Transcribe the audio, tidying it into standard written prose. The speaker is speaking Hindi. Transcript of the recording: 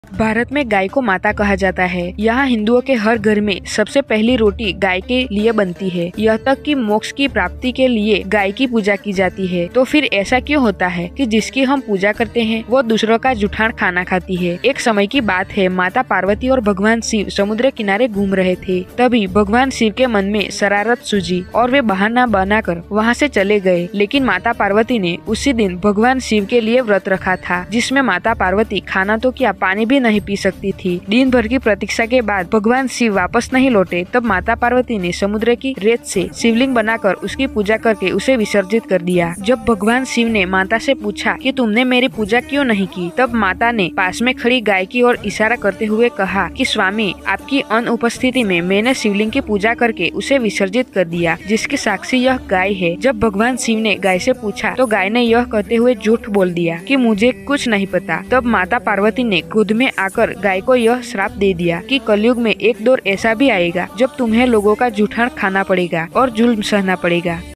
भारत में गाय को माता कहा जाता है। यहाँ हिंदुओं के हर घर में सबसे पहली रोटी गाय के लिए बनती है। यह तक कि मोक्ष की प्राप्ति के लिए गाय की पूजा की जाती है। तो फिर ऐसा क्यों होता है कि जिसकी हम पूजा करते हैं वो दूसरों का जुठान खाना खाती है। एक समय की बात है, माता पार्वती और भगवान शिव समुद्र किनारे घूम रहे थे। तभी भगवान शिव के मन में शरारत सूझी और वे बहाना बनाकर वहाँ से चले गए। लेकिन माता पार्वती ने उसी दिन भगवान शिव के लिए व्रत रखा था, जिसमें माता पार्वती खाना तो क्या पानी भी नहीं पी सकती थी। दिन भर की प्रतीक्षा के बाद भगवान शिव वापस नहीं लौटे। तब माता पार्वती ने समुद्र की रेत से शिवलिंग बनाकर उसकी पूजा करके उसे विसर्जित कर दिया। जब भगवान शिव ने माता से पूछा कि तुमने मेरी पूजा क्यों नहीं की, तब माता ने पास में खड़ी गाय की ओर इशारा करते हुए कहा कि स्वामी, आपकी अनुपस्थिति में मैंने शिवलिंग की पूजा करके उसे विसर्जित कर दिया, जिसकी साक्षी यह गाय है। जब भगवान शिव ने गाय से पूछा तो गाय ने यह कहते हुए झूठ बोल दिया कि मुझे कुछ नहीं पता। तब माता पार्वती ने क्रोध में आकर गाय को यह श्राप दे दिया कि कलयुग में एक दौर ऐसा भी आएगा जब तुम्हें लोगों का जूठन खाना पड़ेगा और जुल्म सहना पड़ेगा।